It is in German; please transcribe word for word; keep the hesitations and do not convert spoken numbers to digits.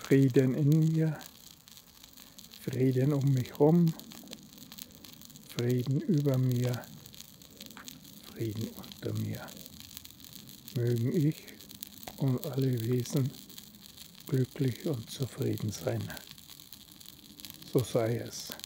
Frieden in mir, Frieden um mich herum, Frieden über mir, Frieden unter mir. Mögen ich und alle Wesen glücklich und zufrieden sein. So sei es.